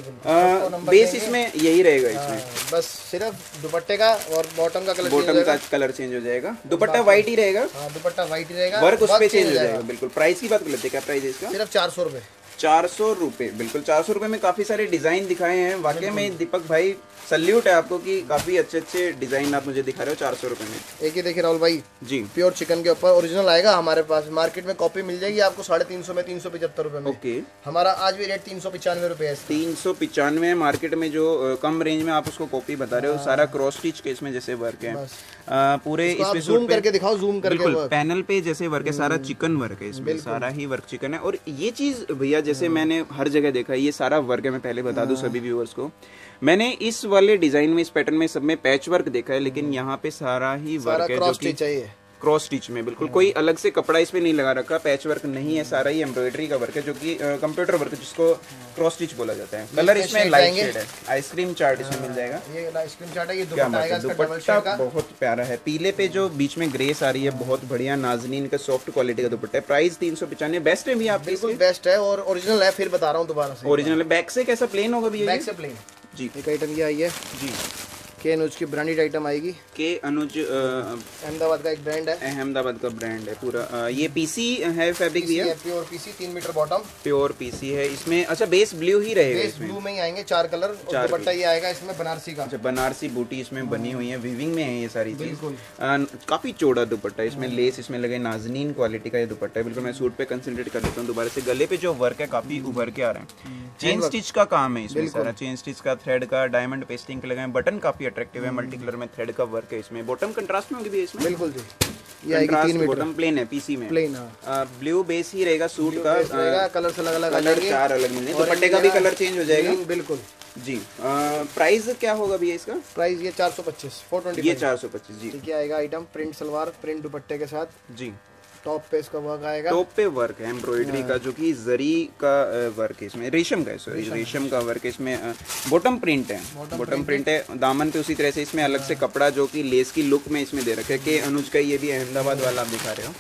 बेस इसमें यही रहेगा, इसमें बस सिर्फ दुपट्टे का और बॉटम का कलर चेंज हो जाएगा। दुपट्टा व्हाइट ही रहेगा, दुपट्टा व्हाइट ही रहेगा, वर्क उस पे चेंज हो जाएगा। बिल्कुल। प्राइस की बात कर लेते हैं, क्या प्राइस है इसका? सिर्फ 400 रुपये। 400 रुपये, बिल्कुल 400 रुपये में काफ़ी सारे डिज़ाइन दिखाए हैं। वाकई में दीपक भाई सल्यूट है आपको कि काफ़ी अच्छे अच्छे डिज़ाइन आप मुझे दिखा रहे हो 400 रुपये में। एक ही देखिए राहुल भाई जी, प्योर चिकन के ऊपर ओरिजिनल आएगा हमारे पास। मार्केट में कॉपी मिल जाएगी आपको 350 में, 375 रुपये में। ओके, हमारा आज भी रेट 395 रुपये है। 395 मार्केट में जो कम रेंज में आप उसको कॉपी बता रहे हो, सारा क्रॉस स्टिच के इसमें जैसे वर्क है पूरे इसमें। जूम करके दिखाओ, जूम करके पैनल पे जैसे वर्क है, सारा चिकन वर्क है इसमें, सारा ही वर्क चिकन है। और ये चीज़ भैया जैसे मैंने हर जगह देखा है, ये सारा वर्क है। मैं पहले बता दूं सभी व्यूअर्स को, मैंने इस वाले डिजाइन में, इस पैटर्न में सब में पैच वर्क देखा है, लेकिन यहाँ पे सारा ही वर्क है जो कि क्रॉस स्टिच में, बिल्कुल कोई अलग से कपड़ा इसमें नहीं लगा रखा, पैच वर्क नहीं है, सारा ही एम्ब्रॉयडरी का वर्क है जो कि कंप्यूटर वर्क जिसको क्रॉस स्टिच बोला जाता है। कलर इसमें लाइट शेड है, आइसक्रीम चार्ट इसमें मिल जाएगा। ये आइसक्रीम चार्ट है, ये दुपट्टा आएगा, दुपट्टा बहुत प्यारा है, पीले पे जो बीच में ग्रेस आ रही है, बहुत बढ़िया नाज़नीन का सॉफ्ट क्वालिटी का दुपट्टा है। प्राइस 395, बेस्ट है भी आप? बिल्कुल बेस्ट है और ओरिजिनल है, फिर बता रहा हूँ दोबारा से, ओरिजिनल है। बैक से कैसा प्लेन होगा भैया? बैक से प्लेन जी। एक आइटम ये आई है जी, के अनुज की ब्रांडेड आइटम आएगी। के अनुज अहमदाबाद का एक ब्रांड है, अहमदाबाद का ब्रांड है पूरा। ये पीसी है फैब्रिक भी है, pure PC, 3 metre bottom, pure PC है इसमें। अच्छा बेस ब्लू ही रहेगा, बेस ब्लू में ही आएंगे 4 कलर। और दुपट्टा ये आएगा इसमें बनारसी का। अच्छा, बनारसी बूटी इसमें बनी हुई है, वीविंग में है ये सारी चीज। काफी चौड़ा दुपट्टा है इसमें, लेस इसमें लगे, नाज़नीन क्वालिटी का ये दुपट्टा है। बिल्कुल मैं सूट पे कंसंट्रेट कर लेता हूँ दोबारा से। गले पे जो वर्क है काफी उभर के आ रहा है, चेन स्टिच का काम है इसमें, सारा चेन स्टिच का, थ्रेड का, डायमंड पेस्टिंग के लगे हैं, बटन काफी अट्रैक्टिव है, मल्टी कलर में थ्रेड का वर्क है इसमें। बॉटम कंट्रास्ट में होगी भी इसमें? बिल्कुल जी, ये आएगी 3 मीटर। बॉटम प्लेन है पीसी में, प्लेन। ब्लू बेस ही रहेगा सूट का, कलर से अलग कलर 4 अलग मिलेंगे, दुपट्टे का भी कलर चेंज हो जाएगा। बिल्कुल जी। प्राइस क्या होगा भैया इसका? प्राइस ये 425, 425, ये 425 जी। ठीक है, आएगा आइटम प्रिंट सलवार, प्रिंट दुपट्टे के साथ जी। टॉप पे इसका वर्क आएगा, टॉप पे वर्क है एम्ब्रॉयडरी का, जो कि जरी का वर्क है इसमें, रेशम का है, सॉरी रेशम का वर्क है इसमें। बॉटम प्रिंट है, बॉटम प्रिंट है। दामन पे उसी तरह से इसमें अलग से कपड़ा जो कि लेस की लुक में इसमें दे रखे है। के अनुज का ये भी अहमदाबाद वाला आप दिखा रहे हो।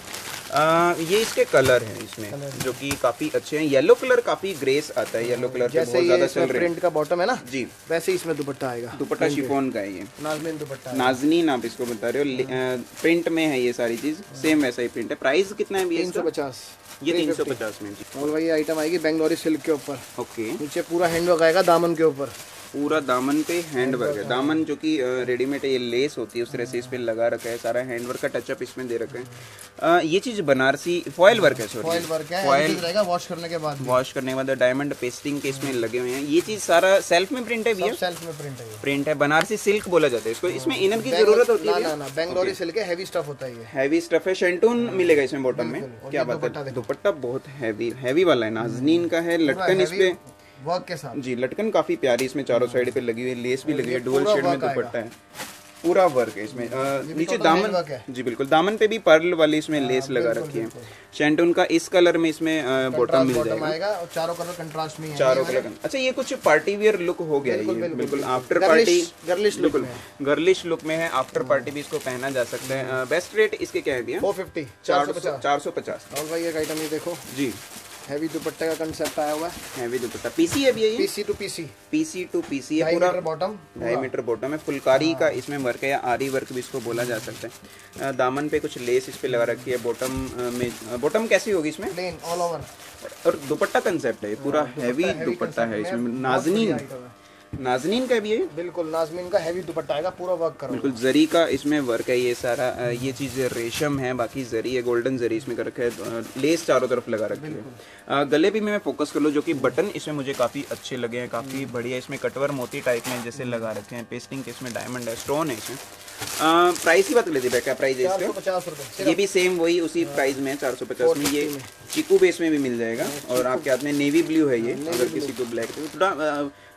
ये इसके कलर हैं इसमें जो कि काफी अच्छे हैं। येलो कलर काफी ग्रेस आता है, येलो कलर जैसे बहुत ज्यादा चल रहा है। प्रिंट का बॉटम है ना जी, वैसे ही इसमें दुपट्टा आएगा। दुपट्टा शिफॉन का है, ये नाज़नीन दुपट्टा, नाज़नीन आप इसको बता रहे हो। प्रिंट में है ये सारी चीज, सेम वैसा ही प्रिंट है। प्राइस कितना है? 350, ये 350 में जी। और भाई आइटम आएगी बेंगलोरी सिल्क के ऊपर। ओके, नीचे पूरा हैंडवर्क आएगा दामन के ऊपर, पूरा दामन पे हैंड वर्क है। दामन जो कि रेडीमेड ये लेस होती है उस तरह से इस पे लगा रखा है, सारा हैंड वर्क का टचअप इसमें दे रखा है। ये चीज बनारसी फॉयल वर्क है, सॉरी फॉयल वर्क है, फॉयल रहेगा वॉश करने के बाद, वॉश करने के बाद डायमंड पेस्टिंग के इसमें लगे हुए हैं। ये चीज सारा सेल्फ में प्रिंट है भैया? सेल्फ में प्रिंट है, प्रिंट है। बनारसी सिल्क बोला जाता है इसको। इसमें इनर की जरूरत होती है ना? बेंगलोरी सिल्क है, हैवी स्टफ होता है, ये हैवी स्टफ है। शेंटून मिलेगा इसमें बॉटम में। क्या बात है, दुपट्टा बहुत हैवी वाला है, नाज़नीन का है। लटकन इस पे वर्क के साथ जी, लटकन काफी प्यारी इसमें चारों साइड पे लगी हुई है, लेस भी लगी है, डुअल शेड में दुपट्टा है, पूरा वर्क है इसमें। नीचे दामन जी बिल्कुल, दामन पे भी पर्ल वाली इसमें लेस लगा रखी है। शेंटून का इस कलर में इसमें बॉटम मिल जाएगा और चारों कलर कंट्रास्ट में है, चारों कलर। अच्छा, ये कुछ पार्टी वियर लुक हो गया है, बिल्कुल after party girlish look, girlish look में है। आफ्टर पार्टी भी इसको पहना जा सकता है। बेस्ट रेट इसके क्या है भैया? 450, 450। और भाई एक आइटम ये देखो जी, हैवी दुपट्टे का कंसेप्ट आया हुआ है। हैवी दुपट्टा पीसी है भैया? ये PC to PC, PC to PC है पूरा, बॉटम 2.5 मीटर बॉटम है। फुलकारी का इसमें वर्क है, या आरी वर्क भी इसको बोला जा सकता है। दामन पे कुछ लेस इस पे लगा रखी है। बॉटम में, बॉटम कैसी होगी इसमें? Plain all over. और दुपट्टा कंसेप्ट है पूरा, हैवी दुपट्टा है इसमें। नाज़नीन, नाज़नीन का भी है, बिल्कुल नाज़नीन का हैवी दुपट्टा आएगा, पूरा वर्क करा, बिल्कुल जरी का इसमें वर्क है। ये सारा ये चीज़ रेशम है, बाकी जरी है, गोल्डन जरी इसमें कर रखा है, लेस चारों तरफ लगा रखी है। गले भी मैं फोकस कर लूँ, जो कि बटन इसमें मुझे काफ़ी अच्छे लगे हैं, काफ़ी बढ़िया। इसमें कटवर मोती टाइप में जैसे लगा रखे हैं, पेस्टिंग के इसमें डायमंड है, स्टोन है इसमें। प्राइस की बात लेती है, क्या प्राइस है इसका? 450 रुपये। ये भी सेम वही उसी प्राइस में 450 में। ये चीकू बेस में भी मिल जाएगा, और आपके हाथ में नेवी ब्लू है ये, अगर किसी को ब्लैक।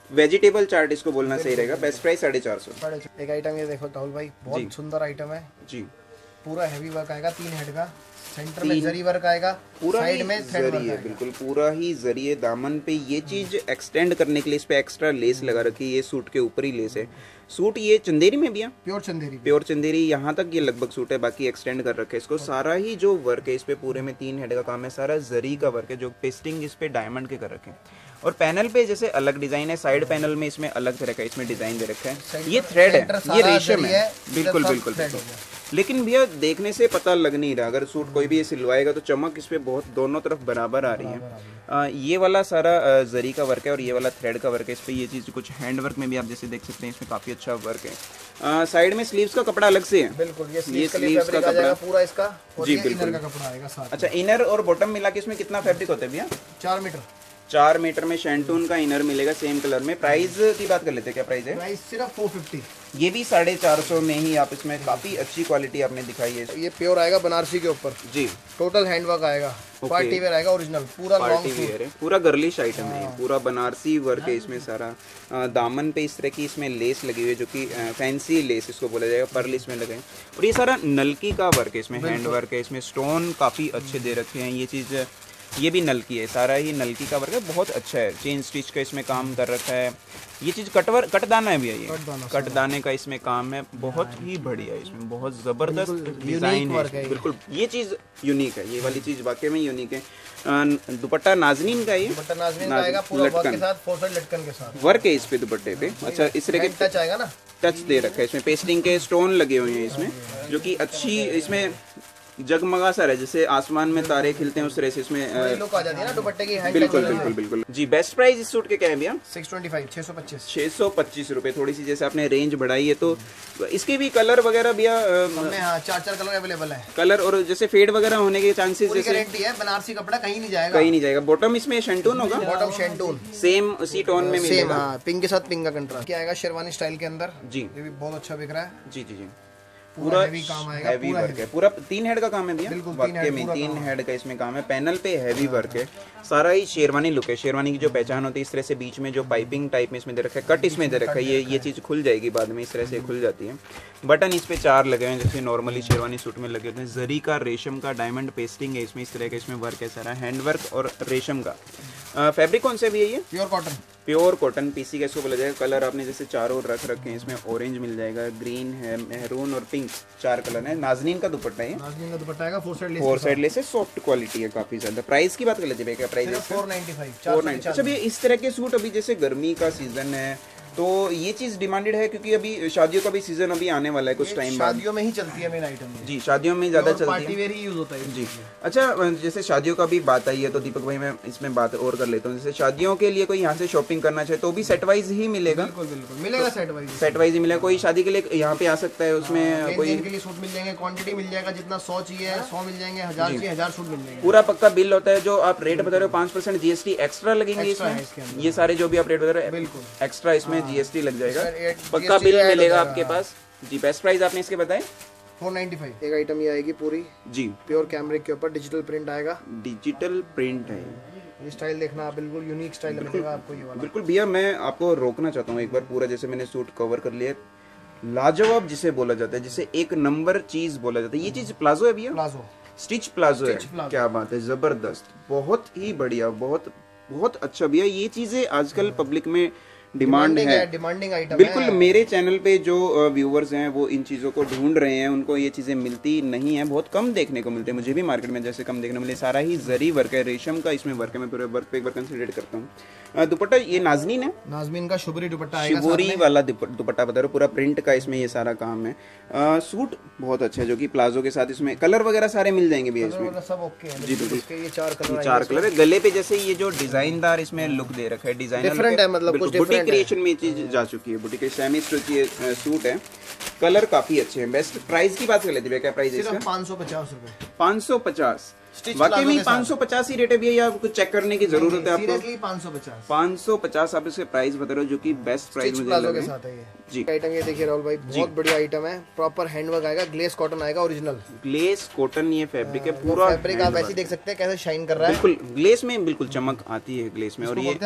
वेजिटेबल चाट इसको बोलना सही रहेगा। Best price 450। एक आइटम ये देखो राहुल भाई, बहुत सुंदर आइटम है जी। पूरा हैवी वर्क आएगा, 3 हेड का, सेंटर में जरी वर्क आएगा, पूरा साइड में थ्रेड वर्क है, बिल्कुल पूरा ही जरी है। दामन पे ये चीज एक्सटेंड करने के लिए इस पे एक्स्ट्रा लेस लगा रखी है। ये सूट के ऊपर ही लेस है। सूट ये चंदेरी में भी है, प्योर चंदेरी यहाँ तक ये लगभग सूट है, बाकी एक्सटेंड कर रखे है इसको। सारा ही जो वर्क है इस पे पूरे में 3 हेड का काम है, सारा जरी का वर्क है, जो पेस्टिंग इस पे डायमंड के कर रखे हैं। और पैनल पे जैसे अलग डिजाइन है, साइड पैनल में इसमें अलग तरह का इसमें डिजाइन दे रखा है। ये थ्रेड है, ये रेशम है, बिल्कुल बिल्कुल बिल्कुल। लेकिन भैया देखने से पता लग नहीं रहा, अगर सूट कोई भी ये सिलवाएगा तो चमक इस पे बहुत दोनों तरफ बराबर आ रही है। ये वाला सारा जरी का वर्क है और ये वाला थ्रेड का वर्क है इस पे। ये चीज कुछ हैंड वर्क में भी आप जैसे देख सकते हैं, इसमें काफी अच्छा वर्क है। साइड में स्लीव्स का कपड़ा अलग से है, बिल्कुल ये स्लीव्स का कपड़ा पूरा इसका, जी बिल्कुल का कपड़ा आएगा साथ। अच्छा, इनर और बॉटम मिला के इसमें कितना फैब्रिक होता है भैया? 4 मीटर। 4 मीटर में शैंटून का इनर मिलेगा सेम कलर में। प्राइस की बात कर लेते हैं, क्या प्राइस है? प्राइस सिर्फ 450। ये भी 450 में ही आप इसमें काफी अच्छी क्वालिटी आपने दिखाई है। ये प्योर आएगा बनारसी के ऊपर जी, टोटल हैंडवर्क आएगा, पार्टी वेयर आएगा ओरिजिनल, पूरा पार्टी वेयर है, पूरा गर्लिश आइटम है, पूरा बनारसी वर्क है इसमें सारा। दामन पे इस तरह की इसमें लेस लगी हुई है, जो कि फैंसी लेस इसको बोला जाएगा, पर्ल इसमें लगे हैं। और ये सारा नलकी का वर्क है इसमें, हैंड वर्क है इसमें, स्टोन काफी अच्छे दे रखे हैं। ये चीज ये भी नलकी है, सारा ही नलकी का वर्क है, बहुत अच्छा है। चेन स्टिच का इसमें काम कर रखा है। ये चीज कटदाना है भैया, ये कटदाने का इसमें काम है, बहुत ही बढ़िया है। इसमें बहुत जबरदस्त डिजाइन है, बिल्कुल ये चीज यूनिक है, ये वाली चीज वाकई में यूनिक है। दुपट्टा नाजनीन का, ये दुपट्टा नाजनीन का आएगा, पूरा वर्क के साथ, 4 साइड लटकन के साथ वर्क है इस पे दुपट्टे पे। अच्छा, इस तरह के टच आएगा ना, टच दे रखा है इसमें, पेस्टिंग के स्टोन लगे हुए हैं इसमें, जो कि अच्छी इसमें जगमगा सा है, जैसे आसमान में तारे खिलते हैं उस तरह से इसमें लुक आ जाती है ना दुपट्टे की। बिल्कुल बिल्कुल बिल्कुल जी। बेस्ट प्राइस इस सूट के क्या है भैया? 625 625 रुपए। थोड़ी सी जैसे आपने रेंज बढ़ाई है तो इसके भी कलर वगैरह भैया? हाँ, 4 कलर अवेलेबल है। कलर और जैसे फेड वगैरह होने के चांसेस जैसे गारंटी है, बनारसी कपड़ा कहीं नहीं जाएगा, कहीं नहीं जाएगा। बॉटम इसमें शैंटून होगा, बॉटम शैंटून सेम उसी टोन में मिलेगा, पिंक के साथ पिंक का कंट्रास्ट। क्या आएगा शेरवानी स्टाइल के अंदर जी, ये भी बहुत अच्छा बिक रहा है जी जी जी। पूरा हैवी काम आएगा, हैवी वर्क है, पूरा 3 हेड का काम है भैया, वाकई में 3 हेड का इसमें काम है। पैनल पे हैवी वर्क है, सारा ही शेरवानी लुक है। शेरवानी की जो पहचान होती है, इस तरह से बीच में जो पाइपिंग टाइप में इसमें दे रखा है, कट इसमें दे रखा है, ये चीज खुल जाएगी बाद में, इस तरह से खुल जाती है। बटन इस पे 4 लगे हुए हैं, जैसे नॉर्मली शेरवानी सूट में लगे होते हैं। जरी का, रेशम का, डायमंड पेस्टिंग है इसमें, इस तरह का इसमें वर्क है सारा, हैंड वर्क और रेशम का। फैब्रिक कौन सा भी है ये? प्योर कॉटन पीसी का इसको बोला जाएगा। कलर आपने जैसे चारों रख रखे हैं, इसमें ऑरेंज मिल जाएगा, ग्रीन है, मेहरून और पिंक, 4 कलर है। नाजनीन का दुपट्टा है, नाजनीन का दुपट्टा आएगा, 4 साइड लेस है, सॉफ्ट क्वालिटी है काफी ज्यादा। प्राइस की बात कर लेते हैं, क्या प्राइस है? 495। अच्छा भैया, इस तरह के सूट अभी जैसे गर्मी का सीजन है तो ये चीज डिमांडेड है, क्योंकि अभी शादियों का भी सीजन अभी आने वाला है कुछ टाइम बाद। शादियों में ही चलती है मेन आइटम जी, शादियों में ज्यादा चलती है, पार्टी वेयर ही यूज होता है जी। अच्छा, जैसे शादियों का भी बात आई है तो दीपक भाई मैं इसमें बात और कर लेता हूँ। जैसे शादियों के लिए कोई यहाँ से शॉपिंग करना चाहे तो भी सेट वाइज ही मिलेगा? बिल्कुल मिलेगा, सेट वाइज ही मिलेगा। कोई शादी के लिए यहाँ पे आ सकता है, उसमें कोई के लिए सूट मिल जाएंगे, क्वांटिटी मिल जाएगा, जितना 100 चाहिए 100 मिल जाएंगे, 1000 चाहिए 1000 सूट मिल जाएंगे। पूरा पक्का बिल होता है। जो आप रेट बता रहे हो 5% जीएसटी एक्स्ट्रा लगेंगे इसमें, ये सारे जो भी आप रेट बता रहे हो बिल्कुल एक्स्ट्रा इसमें जीएसटी लग जाएगा, पक्का बिल मिलेगा आपके पास जी। बेस्ट प्राइस आपने इसके बताए 495। एक आइटम ये आएगी पूरी जी, प्योर कैमरिक के ऊपर डिजिटल प्रिंट आएगा, डिजिटल प्रिंट है। ये स्टाइल देखना, बिल्कुल यूनिक स्टाइल मिलेगा आपको ये वाला। बिल्कुल भैया, मैं आपको रोकना चाहता हूँ एक बार, पूरा जैसे मैंने सूट कवर कर लिया, लाजवाब जिसे बोला जाता है, जिसे एक नंबर चीज बोला जाता है। ये चीज प्लाजो है भैया, प्लाजो, स्टिच प्लाजो है, क्या बात है, जबरदस्त, बहुत ही बढ़िया, बहुत बहुत अच्छा भैया। ये चीजें आजकल पब्लिक में डिमांड है, डिमांडिंग आइटम बिल्कुल है। मेरे चैनल पे जो व्यूअर्स हैं वो इन चीज़ों को ढूंढ रहे हैं, उनको ये चीज़ें मिलती नहीं है, बहुत कम देखने को मिलते हैं। मुझे भी मार्केट में जैसे कम देखने मिले, सारा ही जरी वर्क है, रेशम का इसमें वर्क है। मैं पूरे वर्क पे एक बार कंसिडर करता हूँ। दुपट्टा ये नाजनीन है, नाजनीन का शुभरी दुपट्टा आएगा, शिवोरी वाला दुपट्टा बता रहा हूँ, पूरा प्रिंट का इसमें ये सारा काम है। सूट बहुत अच्छा है, जो कि प्लाजो के साथ इसमें कलर वगैरह सारे मिल जाएंगे भैया इसमें, सब ओके है जी बिल्कुल। ये 4 कलर है। गले पे जैसे ये जो डिजाइनदार इसमें लुक दे रखा है, डिजाइनर डिफरेंट है, मतलब कुछ बुटीक क्रिएशन में चीज जा चुकी है, बुटीक के सेमी स्टिच ये सूट है, कलर काफी अच्छे हैं। बेस्ट प्राइस की बात कर लेते हैं, क्या प्राइस है इसका? 550 रुपए। 550 वाकई में 550 ही रेट है भैया, या कुछ चेक करने की जरूरत है आपको? 550 आप इसके प्राइस बता रहे हो, जो कि बेस्ट प्राइस मुझे लग रहा है जी। आइटम ये देखिए राहुल भाई, बहुत बढ़िया आइटम है, प्रॉपर हैंडवर्क आएगा, ग्लेस कॉटन आएगा ओरिजिनल। ग्लेस कॉटन ये फैब्रिक है पूरा, फैब्रिक आप ऐसे देख सकते हैं कैसे शाइन कर रहा है, बिल्कुल ग्लेस में बिल्कुल चमक आती है ग्लेस में। और ये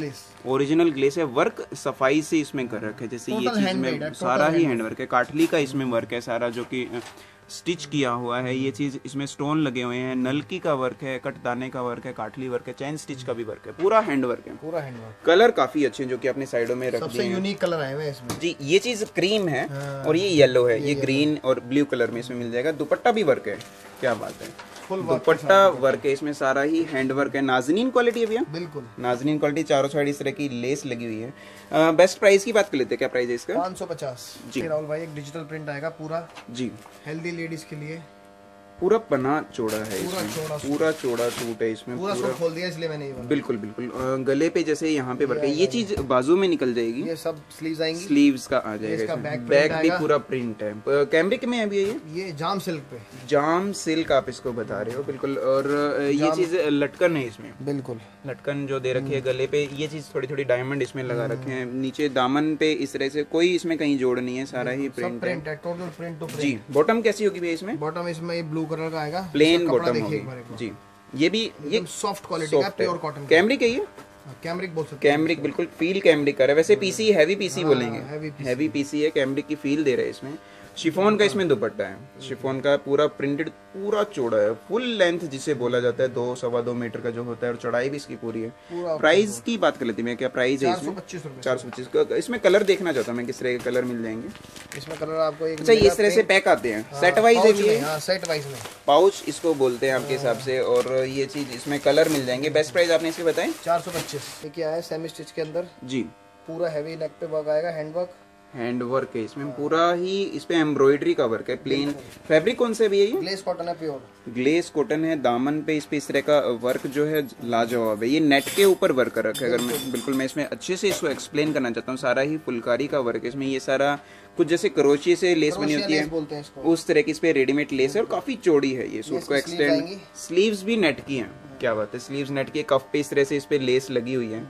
ओरिजिनल ग्लेस है, वर्क सफाई से इसमें कर रखे, जैसे ये चीज में सारा ही हैंडवर्क है, काठली का इसमें वर्क है सारा, जो कि स्टिच किया हुआ है। ये चीज इसमें स्टोन लगे हुए हैं, नलकी का वर्क है, कटदाने का वर्क है, काठली वर्क है, चैन स्टिच का भी वर्क है, पूरा हैंडवर्क है, पूरा हैंडवर्क। कलर काफी अच्छे हैं जो कि अपने साइडों में रख दिए हैं। सबसे यूनिक कलर आए हैं इसमें जी। ये चीज क्रीम है और ये येलो है, ये ग्रीन और ब्लू कलर में इसमें मिल जाएगा। दुपट्टा भी वर्क है, क्या बात है, दुपट्टा वर्क है इसमें, सारा ही हैंड वर्क है। नाजनीन क्वालिटी है भैया, बिल्कुल नाजनीन क्वालिटी, चारों साइड इस तरह की लेस लगी हुई है। बेस्ट प्राइस की बात कर लेते हैं, क्या प्राइस है इसका? 550 जी। राहुल भाई एक डिजिटल प्रिंट आएगा पूरा जी, हेल्दी लेडीज के लिए, पूरा पना चौड़ा है इसमें, पूरा चौड़ा सूट है इसमें, पूरा सूट खोल दिया इसलिए मैंने ये बोला। बिल्कुल बिल्कुल, गले पे जैसे यहाँ पे वर्क है, ये चीज बाजू में निकल जाएगी, ये सब स्लीव्स आएंगी, स्लीव्स का आ जाएगा, बैक भी पूरा प्रिंट है। कैमरिक में है अभी ये जाम सिल्क पे, जाम सिल्क आप इसको बता रहे हो, बिल्कुल। और ये चीज लटकन है इसमें, बिल्कुल लटकन जो दे रखी है गले पे, ये चीज थोड़ी थोड़ी डायमंड इसमें लगा रखे हैं। नीचे दामन पे इस तरह से कोई इसमें कहीं जोड़ नहीं है, सारा ही प्रिंट है, टोटल प्रिंट टू प्रिंट जी। बॉटम कैसी होगी भैया इसमें? बॉटम इसमें ब्लू कलर का आएगा, प्लेन बॉटम होगी जी। ये भी ये सॉफ्ट क्वालिटी का प्योर कॉटन, कैमरिक है ये, कैमरिक बोल सकते हैं, कैमरिक बिल्कुल फील कैमरिक कर रहा है। वैसे पीसी हैवी पीसी बोलेंगे, हैवी पीसी है, कैमरिक की फील दे रहा है इसमें। शिफॉन का इसमें दुपट्टा है, शिफॉन का पूरा प्रिंटेड, पूरा चौड़ा है, फुल लेंथ जिसे बोला जाता है, 2-2.25 मीटर का जो होता है, और चौड़ाई भी इसकी पूरी है। प्राइस की बात कर लेती मैं, क्या प्राइस है इसमें? 425 का। इसमें कलर देखना चाहता हूँ मैं, किस तरह के कलर मिल जाएंगे इसमें? कलर आपको एक अच्छा इस तरह से पैक आते हैं, सेट वाइज है ये, सेट वाइज में पाउच इसको बोलते हैं आपके हिसाब से, और ये चीज इसमें कलर मिल जाएंगे। बेस्ट प्राइस आपने इसके बताए? 425। ये क्या है, सेमी स्टिच के अंदर जी, पूरा हैवी नेक पे वर्क आएगा, हैंड वर्क है इसमें, पूरा ही इस पे एम्ब्रॉयडरी का वर्क है। प्लेन फैब्रिक कौन सा भी है ये? ग्लेस कॉटन है, प्योर ग्लेस कॉटन है। दामन पे इस पे इस तरह का वर्क जो है लाजवाब है, ये नेट के ऊपर वर्क कर रखा है। अगर मैं बिल्कुल मैं इसमें अच्छे से इसको एक्सप्लेन करना चाहता हूँ, सारा ही फुलकारी का वर्क है इसमें। ये सारा कुछ जैसे क्रोशिये से लेस बनी होती है, उस तरह की इस पे रेडीमेड लेस है, और काफी चौड़ी है ये सूट को एक्सटेंड। स्लीव्स भी नेट की है, क्या बात है, स्लीव्स नेट की, कफ पे इस तरह से इस पे लेस लगी हुई है,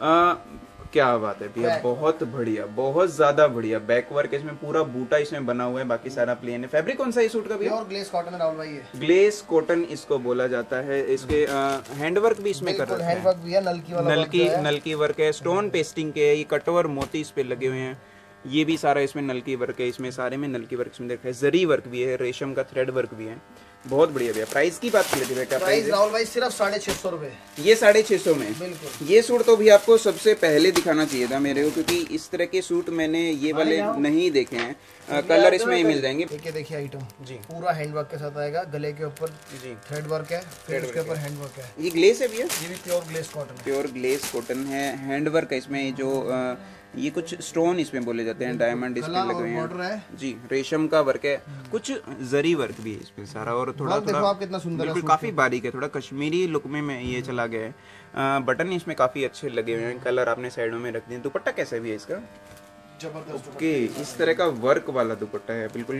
क्या बात है भैया, बहुत बढ़िया, बहुत ज्यादा बढ़िया। बैक वर्क इसमें पूरा बूटा इसमें बना हुआ है, बाकी सारा प्लेन है। फैब्रिक कौन सा है सूट का भैया? ग्लेस कॉटन है राहुल भाई, ये ग्लेस कॉटन इसको बोला जाता है। इसके हैंडवर्क भी इसमें कर रखा है, हैंडवर्क भी है, नलकी वर्क है, स्टोन पेस्टिंग के है, ये कटवर मोती इस पे लगे हुए हैं, ये भी सारा इसमें नलकी वर्क है, इसमें सारे में नलकी वर्क इसमें देखा है, जरी वर्क भी है, रेशम का थ्रेड वर्क भी है, बहुत बढ़िया भैया। प्राइस की बात कर लेते हैं, क्या प्राइस राहुल भाई? सिर्फ 650 रुपए, ये 650 में बिल्कुल। ये सूट तो भी आपको सबसे पहले दिखाना चाहिए था मेरे को, क्योंकि इस तरह के सूट मैंने ये वाले नहीं देखे हैं। कलर इसमें मिल जाएंगे। देखिए आइटम जी, पूरा हैंडवर्क के साथ आएगा, गले के ऊपर जी थ्रेड वर्क है, फिर उसके ऊपर हैंडवर्क है। ये ग्लेस है भैया? ये भी pure glace cotton, pure glace cotton है, हैंडवर्क है इसमें। जो ये कुछ स्टोन इसमें बोले जाते हैं, डायमंड इसमें लगे हुए हैं जी, रेशम का वर्क है, कुछ जरी वर्क भी है इसमें सारा, और थोड़ा थोड़ा कितना सुंदर है, काफी बारीक है, थोड़ा कश्मीरी लुक में ये चला गया है। बटन इसमें काफी अच्छे लगे हुए हैं, कलर आपने साइडों में रख दिए। दुपट्टा कैसा भी है इसका? ओके, इस तरह का वर्क वाला दुपट्टा है, बिल्कुल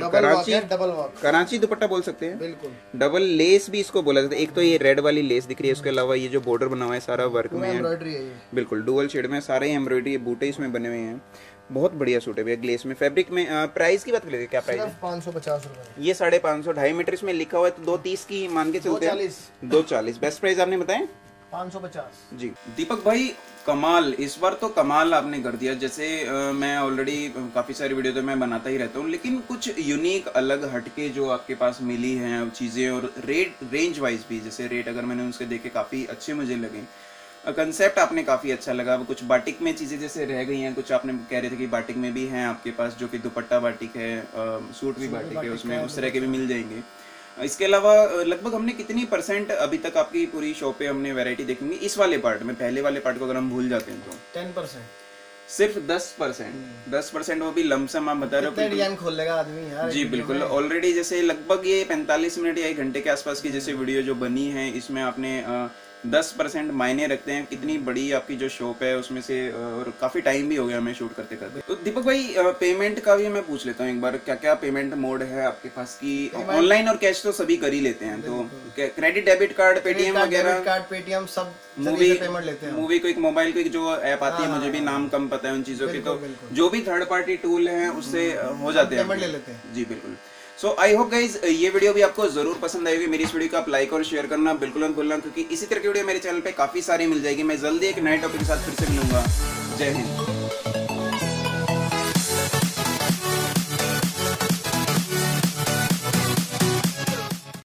कराची दुपट्टा बोल सकते हैं, बिल्कुल। डबल लेस भी इसको बोला जाता है। एक तो ये रेड वाली लेस दिख रही है, उसके अलावा ये जो बॉर्डर बना हुआ है सारा वर्क में है, बिल्कुल डुअल शेड में, सारे एम्ब्रॉयडरी बूटे इसमें बने हुए हैं। बहुत बढ़िया सूट है भैया, ग्लेस में। फैब्रिक में प्राइस की बात करेंगे, क्या प्राइस है? 550 रुपए। ये 550, 2.5 मीटर इसमें लिखा हुआ है, तो 230 की मान के चलते हैं, 240। बेस्ट प्राइस आपने बताया 550 जी। दीपक भाई कमाल, इस बार तो कमाल आपने कर दिया। जैसे मैं ऑलरेडी काफी सारी वीडियो तो मैं बनाता ही रहता हूँ, लेकिन कुछ यूनिक अलग हटके जो आपके पास मिली हैं चीजें, और रेट रेंज वाइज भी, जैसे रेट अगर मैंने उसके देखे काफी अच्छे मुझे लगे, कंसेप्ट आपने काफी अच्छा लगा। कुछ बाटिक में चीजें जैसे रह गई हैं, कुछ आपने कह रहे थे कि बाटिक में भी हैं आपके पास, जो कि दुपट्टा बाटिक है, सूट भी बाटिक है, उसमें उस तरह के भी मिल जाएंगे। इसके अलावा लगभग हमने कितनी परसेंट अभी तक आपकी पूरी शॉप पे हमने वैरायटी देखेंगे इस वाले पार्ट में? पहले वाले पार्ट को अगर हम भूल जाते हैं तो 10%, सिर्फ 10%, 10%, वो भी लमसम आप बता रहे हो, डिजाइन खोल लेगा आदमी यार जी। बिल्कुल, ऑलरेडी जैसे लगभग ये 45 मिनट या 1 घंटे के आसपास की जैसे वीडियो जो बनी है, इसमें आपने 10% मायने रखते हैं। कितनी बड़ी आपकी जो शॉप है उसमें से, और काफ़ी टाइम भी हो गया हमें शूट करते करते। तो दीपक भाई पेमेंट का भी मैं पूछ लेता हूँ एक बार, क्या क्या पेमेंट मोड है आपके पास की? ऑनलाइन और कैश तो सभी कर ही लेते हैं, तो क्रेडिट डेबिट कार्ड पेटीएम वगैरह? कार्ड पेटीएम सब मूवी पेमेंट लेते हैं। मूवी को एक मोबाइल को एक जो ऐप आती है, मुझे भी नाम कम पता है उन चीज़ों की, तो जो भी थर्ड पार्टी टूल हैं उससे हो जाते हैं, पेमेंट ले लेते हैं। जी बिल्कुल। सो आई होप गाइज ये वीडियो भी आपको जरूर पसंद आएगी। मेरी इस वीडियो को आप लाइक और शेयर करना बिल्कुल मत भूलना, क्योंकि इसी तरह की वीडियो मेरे चैनल पे काफी सारी मिल जाएगी। मैं जल्दी एक नए टॉपिक के साथ फिर से मिलूंगा। जय हिंद।